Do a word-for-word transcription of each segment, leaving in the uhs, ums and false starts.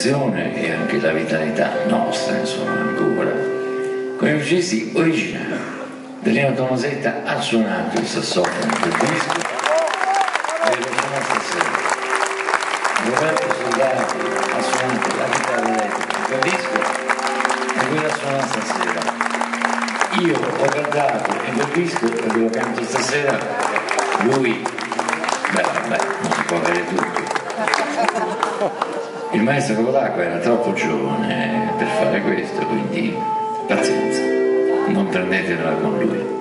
E anche la vitalità nostra, insomma, ancora, con i musicisti originali. Delino Tomasetta ha suonato il sassofono in quel disco e lo suona stasera. Roberto Soldati ha suonato la chitarra elettrica in quel disco e quella suona stasera. Io ho cantato in quel disco e ve lo canto stasera. Lui, beh, vabbè, non si può avere tutto. Il maestro Polacco era troppo giovane per fare questo, quindi pazienza, non prendetela con lui.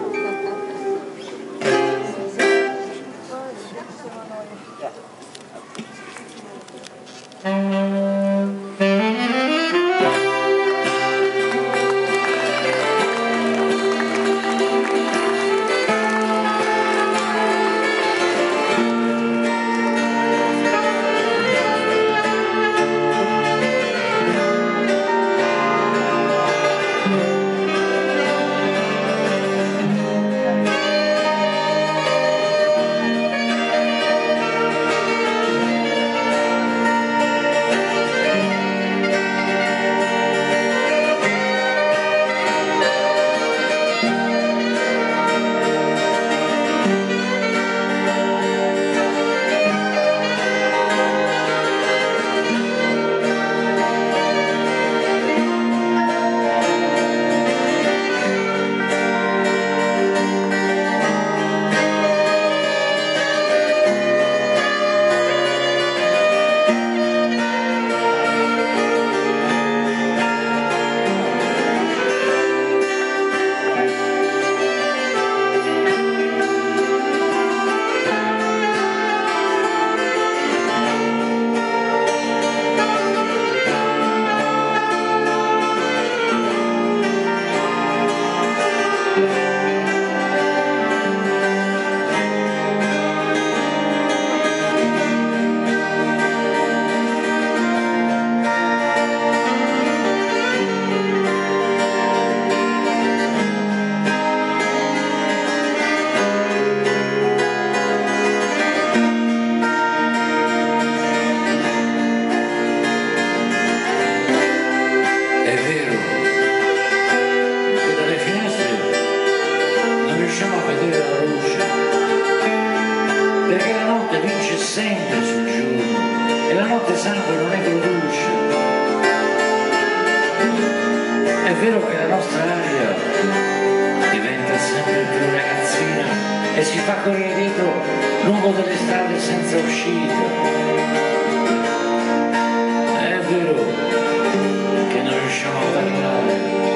Sempre sul giorno e la notte sangue non ne produce. È vero che la nostra aria diventa sempre più ragazzina e si fa correre dietro lungo delle strade senza uscita. È vero che non riusciamo a parlare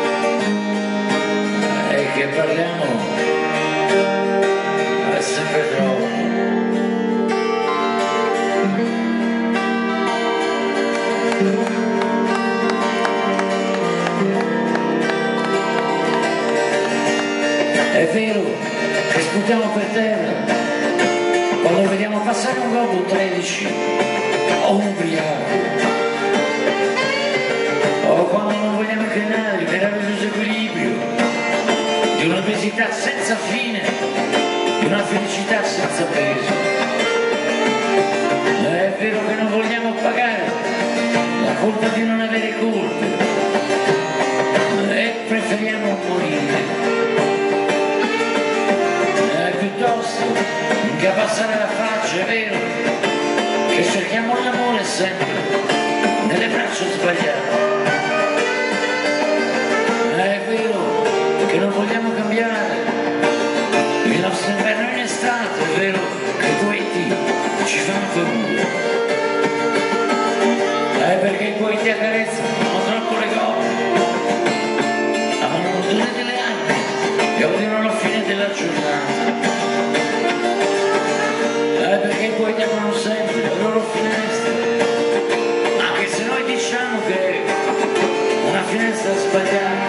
e che parliamo è sempre troppo. È vero che sputiamo per terra quando vediamo passare un globo tredici o un ubriaco, o quando non vogliamo inclinare il meraviglioso equilibrio di un'obesità senza fine, di una felicità senza peso. È vero che non vogliamo pagare la colpa di non avere colpe e preferiamo morire piuttosto che abbassare la faccia. È vero che cerchiamo l'amore sempre nelle braccia sbagliate. È vero che non vogliamo cambiare il nostro inverno in estate. È vero che i poeti ci fanno paura. È perché i poeti accarezzano troppo le cose, amano l'odore delle anime e odiano la fine della giornata. È perché i poeti aprono sempre le loro finestre, anche se noi diciamo che è una finestra sbagliata.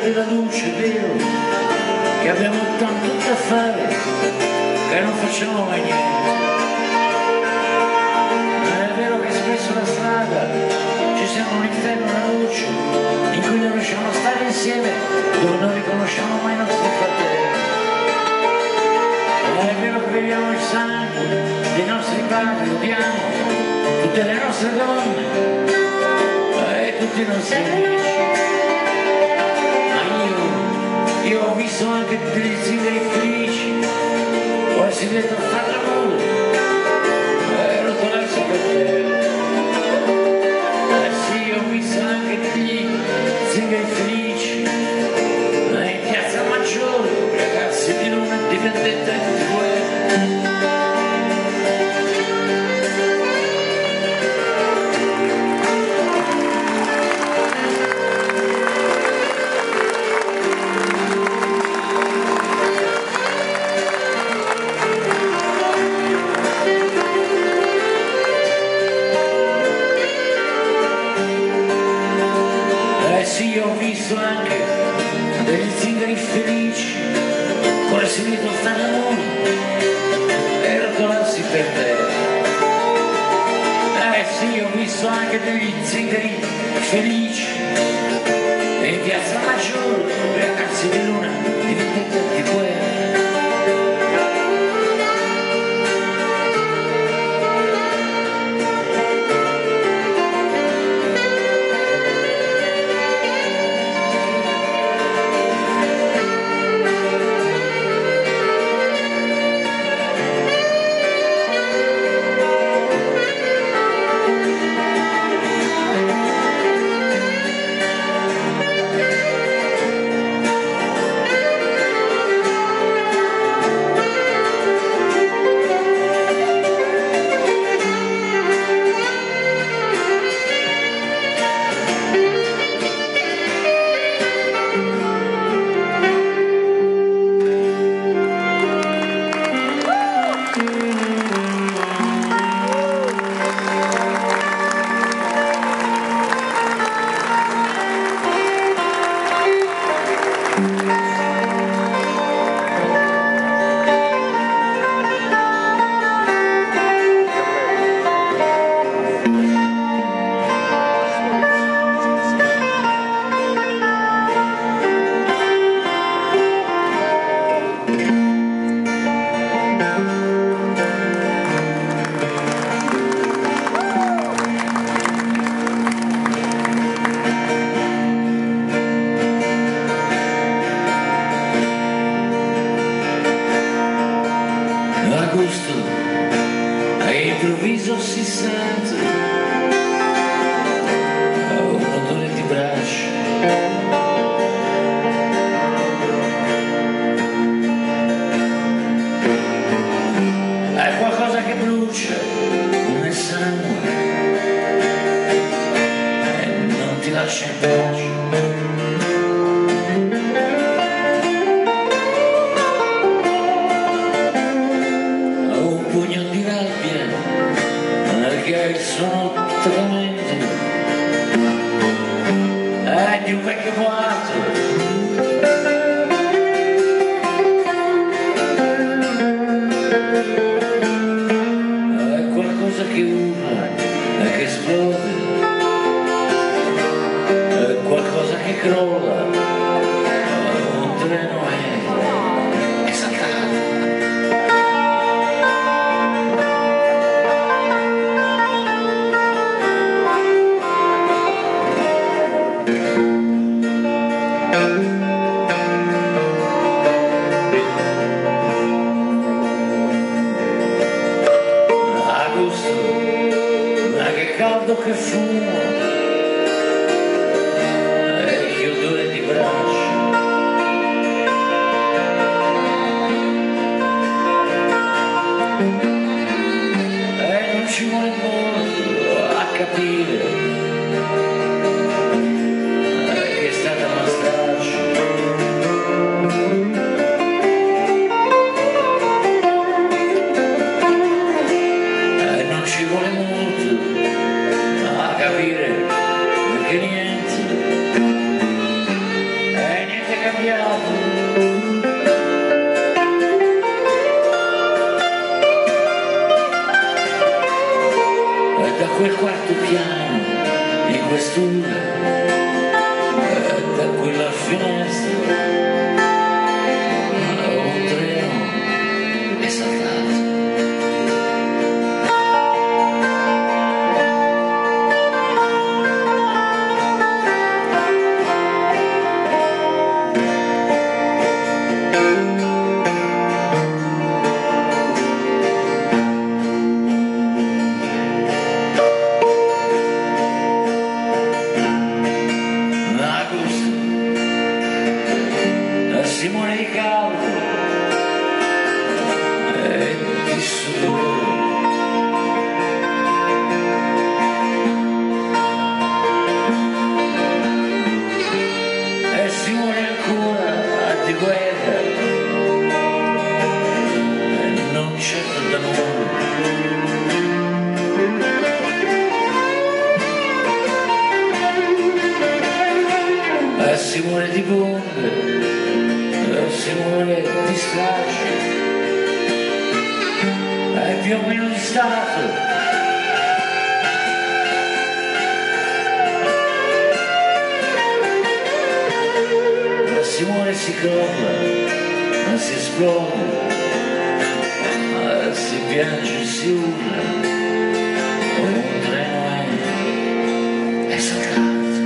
della luce, è vero che abbiamo tanto da fare che non facciamo mai niente. Ma è vero che spesso la strada ci sembra un inferno, una luce in cui non riusciamo a stare insieme, dove non riconosciamo mai i nostri fratelli. Ma è vero che beviamo il sangue dei nostri padri, odiamo tutte le nostre donne e tutti i nostri amici. Io ho visto anche degli zingari felici, poi si vede fare l'amore e rotolarsi per terra. Eh sì, ho visto anche degli zingari felici in piazza Maggiore, ragazzi di luna, di vendetta e di guerra. Sì, ho visto anche degli zingari felici con le segrete stare l'amore e rotolarsi per terra. Eh sì, ho visto anche degli zingari felici e in piazza Maggiore, ragazzi di luna, di vendetta e di guerra. Agosto all'improvviso si sente un montone di braccia, è qualcosa che brucia nel sangue e non ti lascia in pace. Sono tremendo, è di un vecchio boato, è qualcosa che urla e che esplode, è qualcosa che crolla, un treno è, è saltato. Ma che caldo che fumo e che odore di braccia, e non ci vuole molto a capire che è stata una straccia. Ci vuole molto a eh, si muore di bombe, eh, si muore di strage, eh, più o meno di Stato. Si muore, si crolla, si esplode, si piange, si urla, un treno è, è saltato.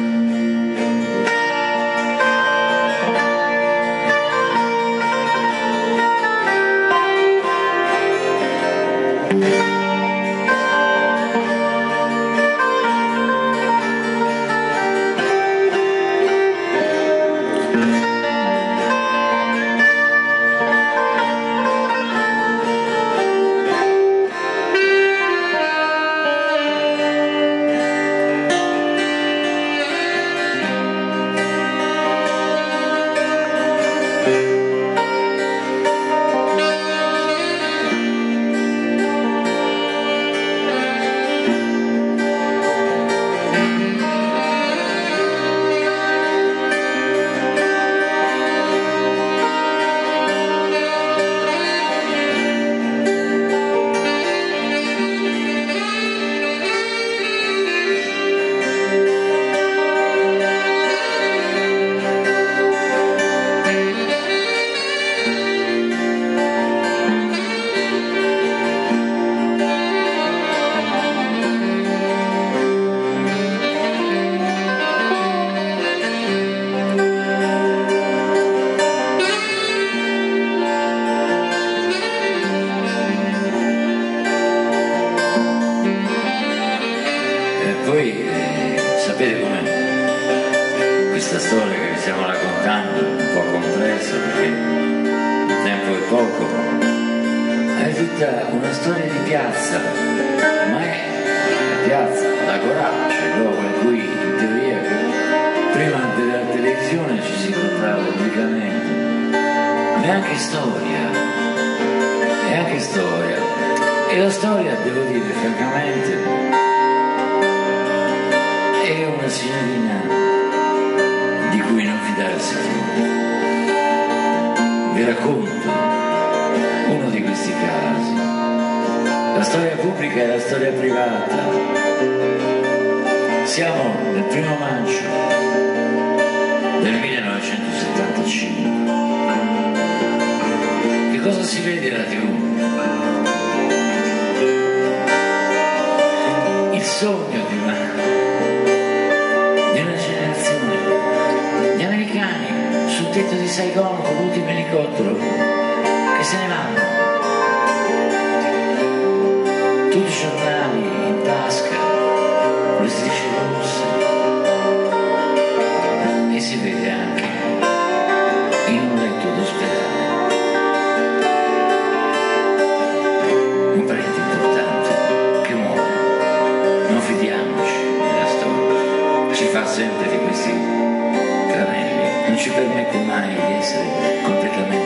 Poi eh, sapete com'è questa storia che vi stiamo raccontando, un po' complessa perché il tempo è poco, è tutta una storia di piazza, ma è la piazza, la Corà, cioè il luogo in cui in teoria prima della televisione ci si incontrava pubblicamente, ma è anche storia, è anche storia, e la storia, devo dire francamente, è una signorina di cui non fidarsi più. Vi racconto uno di questi casi. La storia pubblica e la storia privata. Siamo nel primo maggio del millenovecentosettantacinque. Che cosa si vede alla tivù? Il sogno di una sul tetto di Saigon con l'ultimo elicottero che se ne vanno, tutti i giornali in tasca con le strisce rosse, e si vede anche in un letto d'ospedale un parente importante che muore. Non fidiamoci della storia, ci fa sempre di questi tranelli, non ci permette mai di essere completamente